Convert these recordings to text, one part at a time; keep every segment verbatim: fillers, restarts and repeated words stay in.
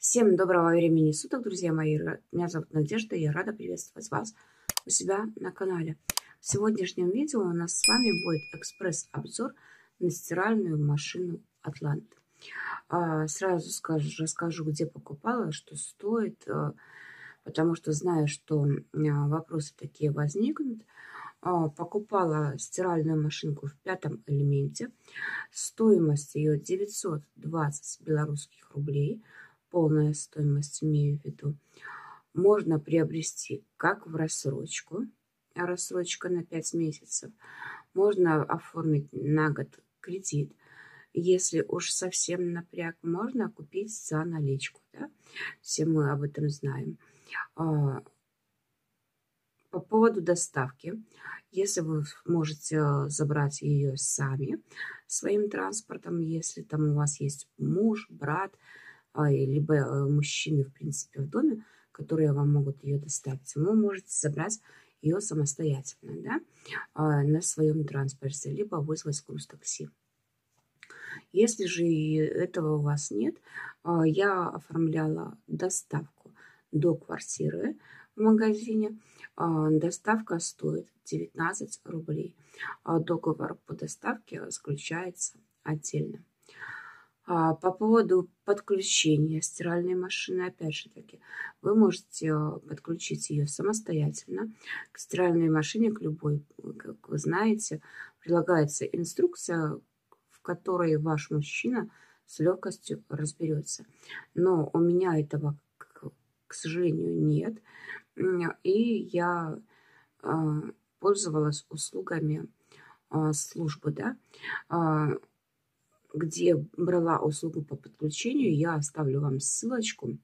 Всем доброго времени суток, друзья мои. Меня зовут Надежда, и я рада приветствовать вас у себя на канале. В сегодняшнем видео у нас с вами будет экспресс-обзор на стиральную машину Атлант. Сразу скажу, расскажу, где покупала, что стоит, потому что знаю, что вопросы такие возникнут. Покупала стиральную машинку в пятом элементе. Стоимость ее девятьсот двадцать белорусских рублей. Полная стоимость имею в виду. Можно приобрести как в рассрочку, рассрочка на пять месяцев. Можно оформить на год кредит. Если уж совсем напряг, можно купить за наличку. Да? Все мы об этом знаем. По поводу доставки. Если вы можете забрать ее сами своим транспортом, если там у вас есть муж, брат, либо мужчины, в принципе, в доме, которые вам могут ее доставить, вы можете забрать ее самостоятельно, да, на своем транспорте, либо вызвать груз такси. Если же этого у вас нет, я оформляла доставку до квартиры в магазине. Доставка стоит девятнадцать рублей. Договор по доставке заключается отдельно. По поводу подключения стиральной машины, опять же таки, вы можете подключить ее самостоятельно к стиральной машине, к любой. Как вы знаете, прилагается инструкция, в которой ваш мужчина с легкостью разберется. Но у меня этого, к сожалению, нет. И я пользовалась услугами службы, да, где брала услугу по подключению. Я оставлю вам ссылочку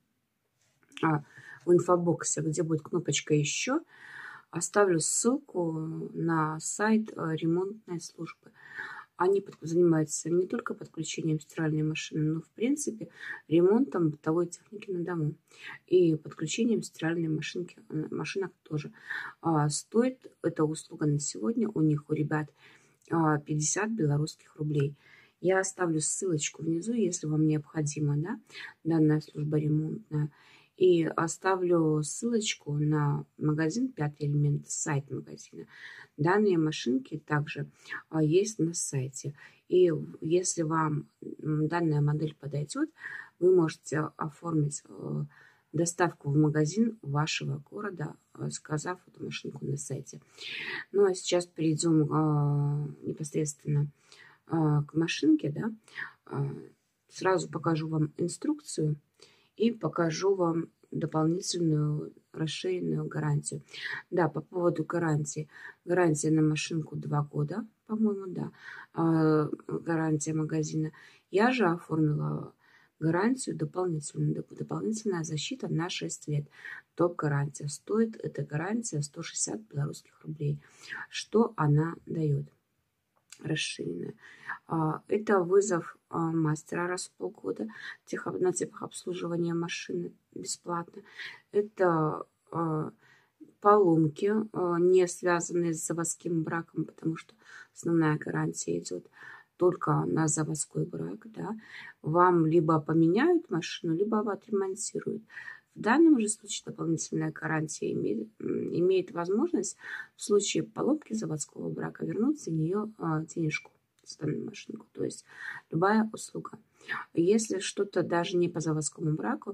в инфобоксе, где будет кнопочка «Еще». Оставлю ссылку на сайт ремонтной службы. Они занимаются не только подключением стиральной машины, но, в принципе, ремонтом бытовой техники на дому. И подключением стиральной машинки, машинок тоже. Стоит эта услуга на сегодня у них, у ребят, пятьдесят белорусских рублей. Я оставлю ссылочку внизу, если вам необходимо, да, данная служба ремонтная. И оставлю ссылочку на магазин «Пятый элемент», сайт магазина. Данные машинки также есть на сайте. И если вам данная модель подойдет, вы можете оформить доставку в магазин вашего города, заказав эту машинку на сайте. Ну а сейчас перейдем непосредственно к машинке, да. Сразу покажу вам инструкцию и покажу вам дополнительную расширенную гарантию. Да, по поводу гарантии. Гарантия на машинку два года, по-моему, да. Гарантия магазина. Я же оформила гарантию дополнительную. Дополнительная защита на шесть лет. Топ-гарантия. Стоит эта гарантия сто шестьдесят белорусских рублей. Что она дает? Расширенная. Это вызов мастера раз в полгода на техобслуживание машины бесплатно. Это поломки, не связанные с заводским браком, потому что основная гарантия идет только на заводской брак. Да. Вам либо поменяют машину, либо отремонтируют. В данном же случае дополнительная гарантия имеет, имеет возможность в случае поломки заводского брака вернуть за нее денежку, за данную машинку. То есть любая услуга. Если что-то даже не по заводскому браку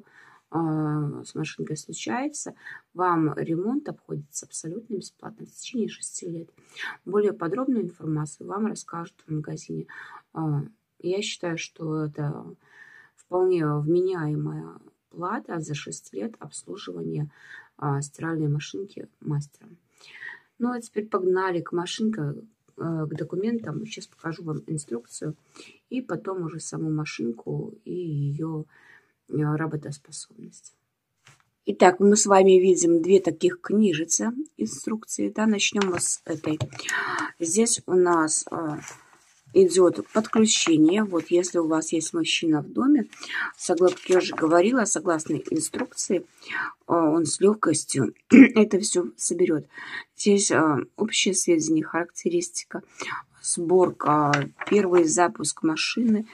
с машинкой случается, вам ремонт обходится абсолютно бесплатно в течение шести лет. Более подробную информацию вам расскажут в магазине. Я считаю, что это вполне вменяемая плата за шесть лет обслуживания а, стиральной машинки мастером. Ну а теперь погнали к машинке, а, к документам. Сейчас покажу вам инструкцию и потом уже саму машинку и ее а, работоспособность. Итак, мы с вами видим две таких книжицы инструкции. Да? Начнем вот с этой. Здесь у нас а, идет подключение. Вот если у вас есть мужчина в доме, согласно, я уже говорила, согласно инструкции, он с легкостью это все соберет. Здесь общие сведения, характеристика, сборка, первый запуск машины,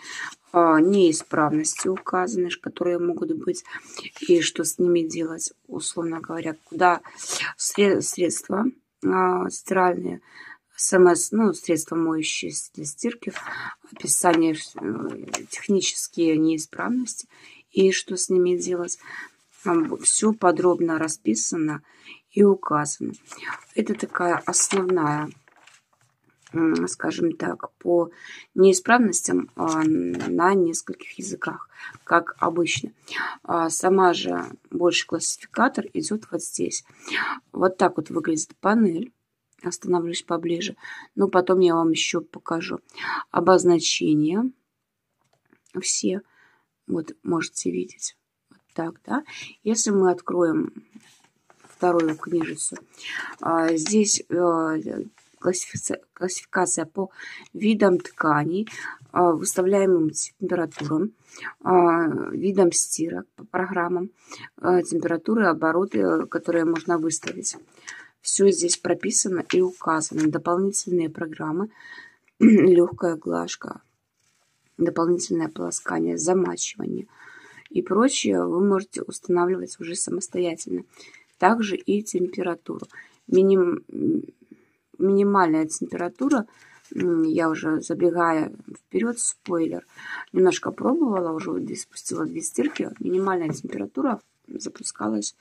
неисправности указаны, которые могут быть, и что с ними делать, условно говоря, куда средства стиральные, СМС, ну, средства моющие для стирки, описание технические неисправности и что с ними делать. Все подробно расписано и указано. Это такая основная, скажем так, по неисправностям на нескольких языках, как обычно. Сама же больше классификатор идет вот здесь. Вот так вот выглядит панель. Остановлюсь поближе. Но потом я вам еще покажу обозначения. Все. Вот можете видеть. Вот так, да. Если мы откроем вторую книжицу, здесь классификация, классификация по видам тканей, выставляемым температурам, видам стирок по программам, температуры, обороты, которые можно выставить. Все здесь прописано и указано. Дополнительные программы, легкая глажка, дополнительное полоскание, замачивание и прочее вы можете устанавливать уже самостоятельно. Также и температуру. Миним... Минимальная температура, я уже забегая вперед, спойлер, немножко пробовала, уже спустила две стирки. Минимальная температура запускалась.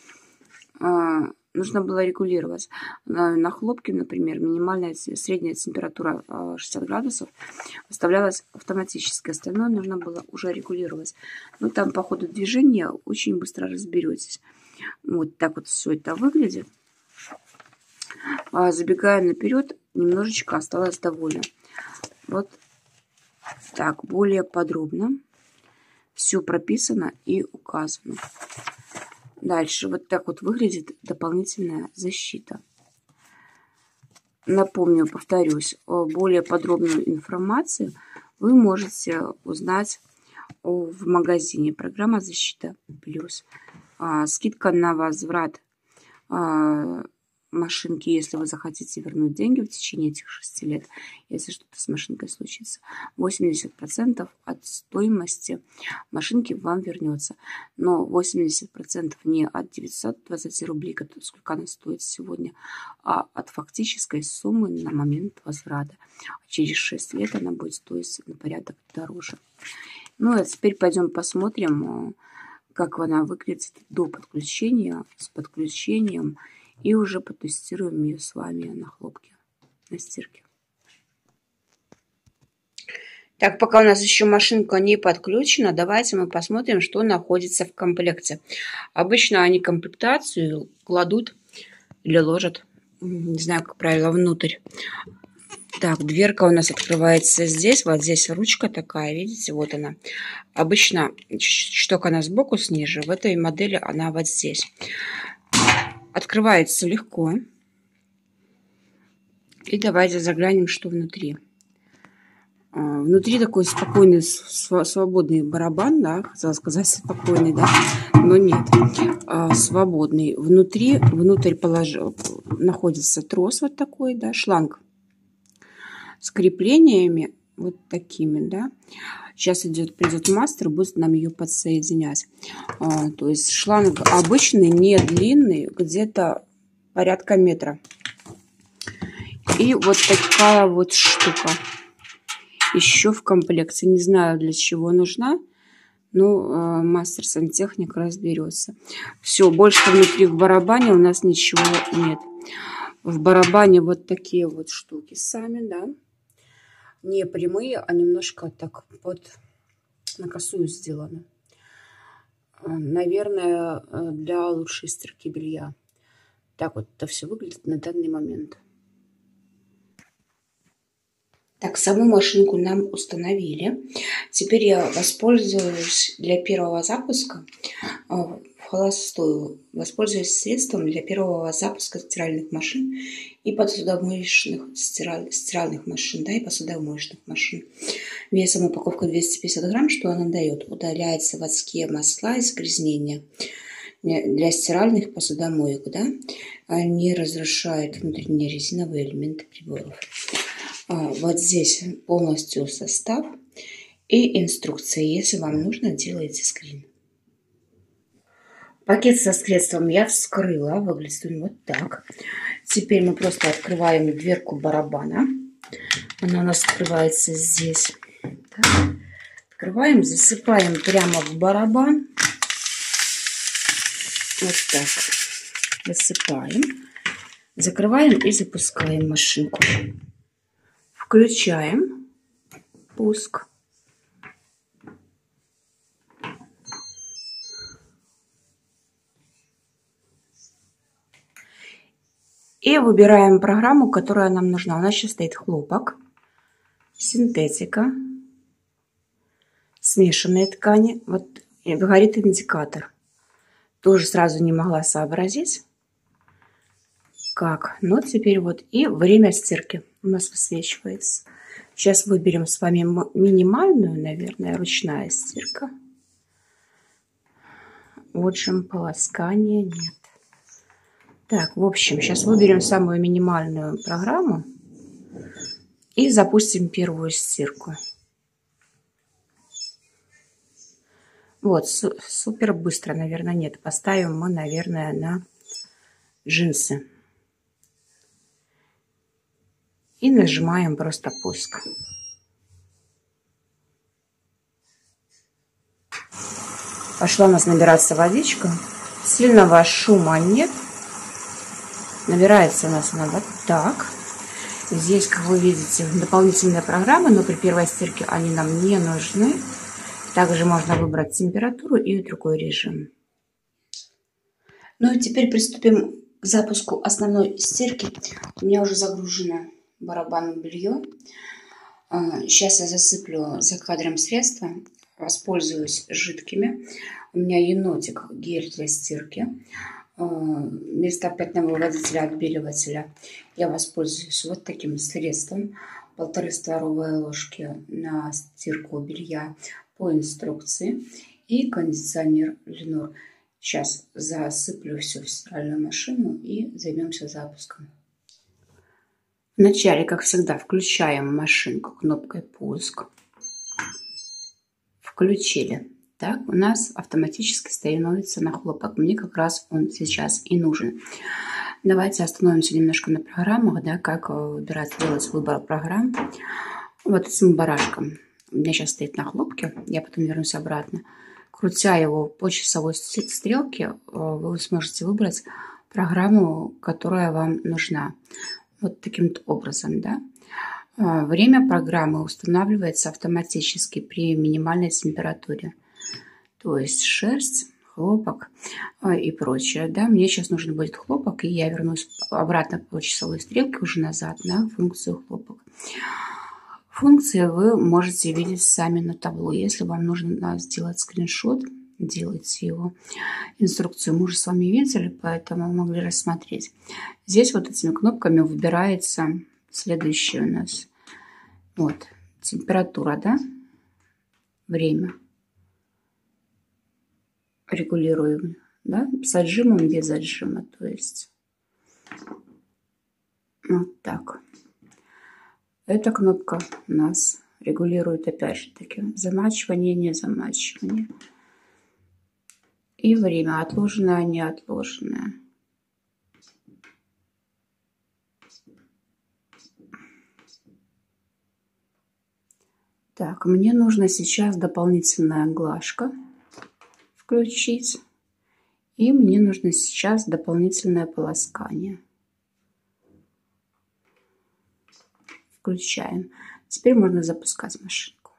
Нужно было регулировать. На хлопке, например, минимальная средняя температура шестьдесят градусов выставлялась автоматически. Остальное нужно было уже регулировать. Но там по ходу движения очень быстро разберетесь. Вот так вот все это выглядит. Забегая наперед, немножечко осталось довольно. Вот так, более подробно все прописано и указано. Дальше вот так вот выглядит дополнительная защита. Напомню, повторюсь, более подробную информацию вы можете узнать в магазине «Программа защита плюс». Скидка на возврат машинки, если вы захотите вернуть деньги в течение этих шести лет, если что-то с машинкой случится, восемьдесят процентов от стоимости машинки вам вернется. Но восемьдесят процентов не от девятисот двадцати рублей, сколько она стоит сегодня, а от фактической суммы на момент возврата. Через шесть лет она будет стоить на порядок дороже. Ну, а теперь пойдем посмотрим, как она выглядит до подключения, с подключением. И уже потестируем ее с вами на хлопке, на стирке. Так, пока у нас еще машинка не подключена, давайте мы посмотрим, что находится в комплекте. Обычно они комплектацию кладут или ложат, не знаю, как правило, внутрь. Так, дверка у нас открывается здесь. Вот здесь ручка такая, видите, вот она. Обычно штука она сбоку ниже, в этой модели она вот здесь. Открывается легко. И давайте заглянем, что внутри. Внутри такой спокойный, свободный барабан, да, хотела сказать спокойный, да, но нет, свободный. Внутри, внутрь положил, находится трос вот такой, да, шланг с креплениями вот такими, да. Сейчас идет, придет мастер, будет нам ее подсоединять. А, то есть шланг обычный, не длинный, где-то порядка метра. И вот такая вот штука. Еще в комплекте. Не знаю, для чего нужна, но а, мастер-сантехник разберется. Все, больше внутри в барабане у нас ничего нет. В барабане вот такие вот штуки сами, да. Не прямые, а немножко так под на косую сделаны. Наверное, для лучшей стирки белья. Так вот это все выглядит на данный момент. Так, саму машинку нам установили. Теперь я воспользуюсь для первого запуска в холостую. Воспользуюсь средством для первого запуска стиральных машин и посудомоечных стираль, стиральных машин, да, и посудомоечных машин. Весом упаковка двести пятьдесят грамм, что она дает? Удаляет заводские масла и загрязнения для стиральных посудомоек, да, не разрушает внутренние резиновые элементы приборов. Вот здесь полностью состав и инструкция. Если вам нужно, делайте скрин. Пакет со средством я вскрыла. Выглядит он вот так. Теперь мы просто открываем дверку барабана. Она у нас открывается здесь. Так. Открываем, засыпаем прямо в барабан. Вот так. Засыпаем. Закрываем и запускаем машинку. Включаем. Пуск. И выбираем программу, которая нам нужна. У нас сейчас стоит хлопок, синтетика, смешанные ткани. Вот горит индикатор. Тоже сразу не могла сообразить, как. Но теперь вот и время стирки у нас высвечивается. Сейчас выберем с вами минимальную, наверное, ручная стирка. Отжим, полоскание нет. Так, в общем, сейчас выберем самую минимальную программу и запустим первую стирку. Вот, супер быстро, наверное, нет. Поставим мы, наверное, на джинсы. И нажимаем просто пуск. Пошла у нас набираться водичка. Сильного шума нет. Набирается у нас она вот так. Здесь, как вы видите, дополнительные программы, но при первой стирке они нам не нужны. Также можно выбрать температуру и другой режим. Ну и теперь приступим к запуску основной стирки. У меня уже загружено барабанное белье. Сейчас я засыплю за кадром средства. Воспользуюсь жидкими. У меня енотик гель для стирки. Вместо пятнового выводителя, отбеливателя я воспользуюсь вот таким средством. Полторы столовые ложки на стирку белья по инструкции. И кондиционер Ленор. Сейчас засыплю все в стиральную машину и займемся запуском. Вначале, как всегда, включаем машинку кнопкой «Пуск». Включили. Так, у нас автоматически становится на хлопок. Мне как раз он сейчас и нужен. Давайте остановимся немножко на программах, да, как выбирать, делать выбор программ. Вот этим барашком. У меня сейчас стоит на хлопке, я потом вернусь обратно. Крутя его по часовой стрелке, вы сможете выбрать программу, которая вам нужна. Вот таким образом, да. Время программы устанавливается автоматически при минимальной температуре. То есть шерсть, хлопок и прочее. Да, мне сейчас нужен будет хлопок, и я вернусь обратно по часовой стрелке уже назад на функцию хлопок. Функции вы можете видеть сами на табло. Если вам нужно сделать скриншот, делайте его. Инструкцию мы уже с вами видели, поэтому могли рассмотреть. Здесь вот этими кнопками выбирается следующее у нас. Вот, температура, да, время. Регулируем, да, с отжимом, без отжима, то есть вот так. Эта кнопка у нас регулирует, опять же таки, замачивание, не замачивание. И время, отложенное, не отложенное. Так, мне нужно сейчас дополнительная глажка включить. И мне нужно сейчас дополнительное полоскание. Включаем. Теперь можно запускать машинку.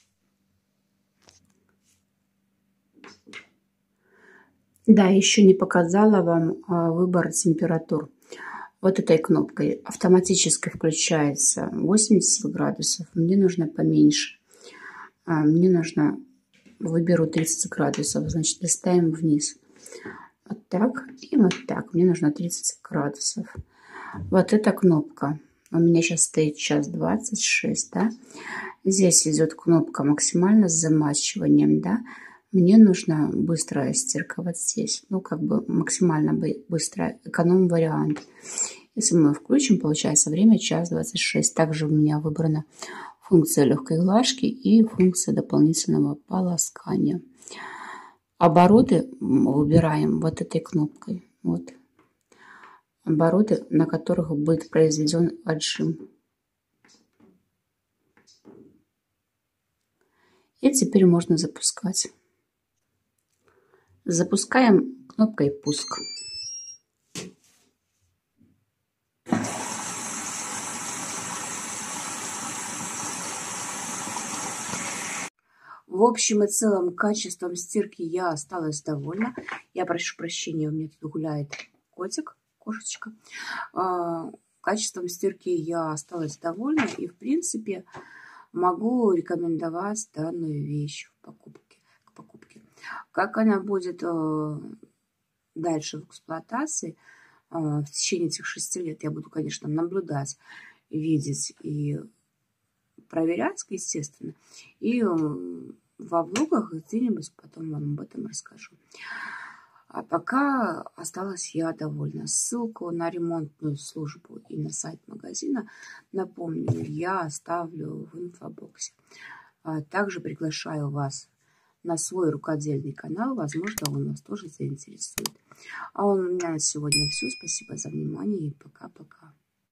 Да, еще не показала вам выбор температур. Вот этой кнопкой автоматически включается восемьдесят градусов. Мне нужно поменьше. Мне нужно, выберу тридцать градусов, значит, листаем вниз. Вот так и вот так. Мне нужно тридцать градусов. Вот эта кнопка. У меня сейчас стоит час двадцать шесть, да. Здесь идет кнопка максимально с замачиванием, да. Мне нужна быстрая стирка вот здесь. Ну, как бы максимально быстрая, эконом-вариант. Если мы включим, получается время час двадцать шесть. Также у меня выбрана функция легкой глажки и функция дополнительного полоскания. Обороты выбираем вот этой кнопкой. Вот. Обороты, на которых будет произведен отжим. И теперь можно запускать. Запускаем кнопкой «Пуск». В общем и целом, качеством стирки я осталась довольна. Я прошу прощения, у меня тут гуляет котик, кошечка. Качеством стирки я осталась довольна и, в принципе, могу рекомендовать данную вещь в покупке, к покупке. Как она будет дальше в эксплуатации, в течение этих шести лет я буду, конечно, наблюдать, видеть и проверять, естественно. И во влогах где-нибудь потом вам об этом расскажу. А пока осталась я довольна. Ссылку на ремонтную службу и на сайт магазина, напомню, я оставлю в инфобоксе. Также приглашаю вас на свой рукодельный канал. Возможно, он вас тоже заинтересует. А у меня на сегодня все. Спасибо за внимание и пока-пока.